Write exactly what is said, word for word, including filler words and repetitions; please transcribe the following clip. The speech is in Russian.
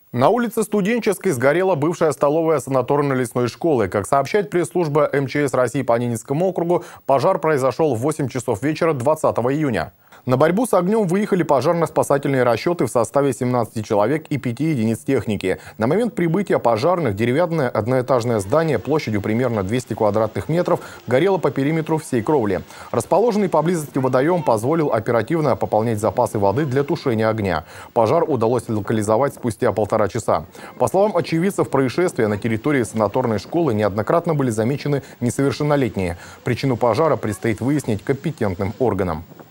На улице Студенческой сгорела бывшая столовая санаторно-лесной школы. Как сообщает пресс-служба эм че эс России по Ненецкому округу, пожар произошел в восемь часов вечера двадцатого июня. На борьбу с огнем выехали пожарно-спасательные расчеты в составе семнадцати человек и пяти единиц техники. На момент прибытия пожарных деревянное одноэтажное здание площадью примерно двести квадратных метров горело по периметру всей кровли. Расположенный поблизости водоем позволил оперативно пополнять запасы воды для тушения огня. Пожар удалось локализовать спустя полтора часа. По словам очевидцев происшествия, на территории санаторной школы неоднократно были замечены несовершеннолетние. Причину пожара предстоит выяснить компетентным органам.